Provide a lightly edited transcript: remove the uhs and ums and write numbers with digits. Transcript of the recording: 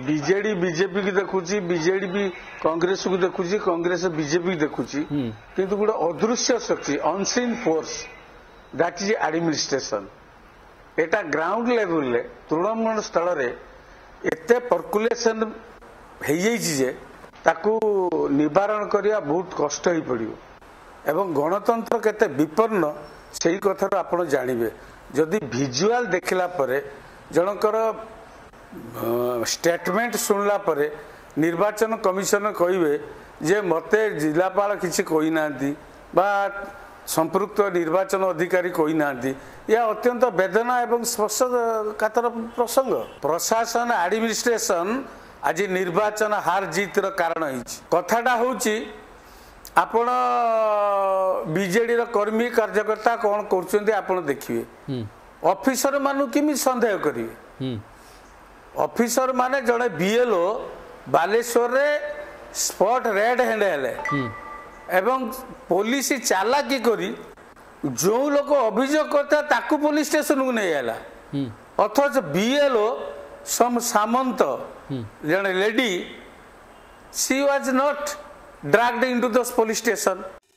BJD BJP की देखुची BJD भी कांग्रेस को देखुची कांग्रेस बीजेपी की देखुची किंतु गोटे अदृश्य शक्ति unseen force that is administration एटा ग्राउंड लेवल ले तृणमूल स्थल रे एते पर्कुलेशन हो जे ताकू निवारण करिया बहुत कष्ट ही पड़ियो एवं गणतंत्र केते विपन्न सेही कथार आपण जानिबे जदि विजुअल देखला परे जनकर स्टेटमेंट सुनला परे निर्वाचन कमिशन कहिबे जे मते जिलापाल किछि कोई नांती बा संपृक्त निर्वाचन अधिकारी कोई नांती या अत्यंत वेदना एवं स्पर्शकातर प्रसंग प्रशासन एडमिनिस्ट्रेशन आज निर्वाचन हार जीतर कारण कथाटा होची आपण बीजेडी कर्मी कार्यकर्ता कौन कर देखिए ऑफिसर मानु किमी संदेह करिवे ऑफिसर माने जड़े बीएलओ बालेश्वर रे स्पॉट रेड हैंड हेले एवं पुलिस चालाकी करी जो लोग अभियोग करता ताकू पुलिस स्टेशन को नहीं आला अथच बीएलओ सम सामंत जड़े lady she was not dragged into the police station